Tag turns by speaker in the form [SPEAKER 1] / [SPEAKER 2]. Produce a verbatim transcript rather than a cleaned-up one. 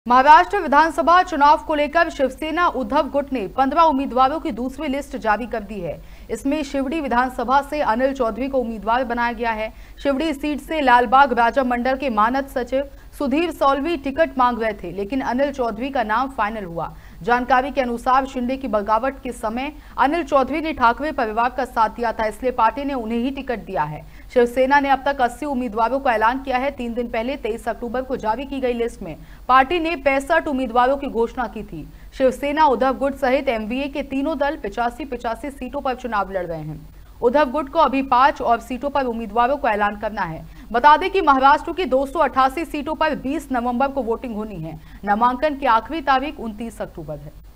[SPEAKER 1] महाराष्ट्र विधानसभा चुनाव को लेकर शिवसेना उद्धव गुट ने पंद्रह उम्मीदवारों की दूसरी लिस्ट जारी कर दी है। इसमें शिवड़ी विधानसभा से अनिल चौधरी को उम्मीदवार बनाया गया है। शिवड़ी सीट से लालबाग राजा मंडल के मानद सचिव सुधीर सौलवी टिकट मांग रहे थे, लेकिन अनिल चौधरी का नाम फाइनल हुआ। जानकारी के अनुसार शिंदे की बगावत के समय अनिल चौधरी ने ठाकरे परिवार का साथ दिया था, इसलिए पार्टी ने उन्हें ही टिकट दिया है। शिवसेना ने अब तक अस्सी उम्मीदवारों का ऐलान किया है। तीन दिन पहले तेईस अक्टूबर को जारी की गई लिस्ट में पार्टी ने पैंसठ उम्मीदवारों की घोषणा की थी। शिवसेना, उद्धव गुट सहित एमवीए के तीनों दल पिचासी पिचासी सीटों पर चुनाव लड़ रहे हैं। उद्धव गुट को अभी पांच और सीटों पर उम्मीदवारों को ऐलान करना है। बता दें कि महाराष्ट्र की दो सौ अट्ठासी सीटों पर बीस नवंबर को वोटिंग होनी है। नामांकन की आखिरी तारीख उनतीस अक्टूबर है।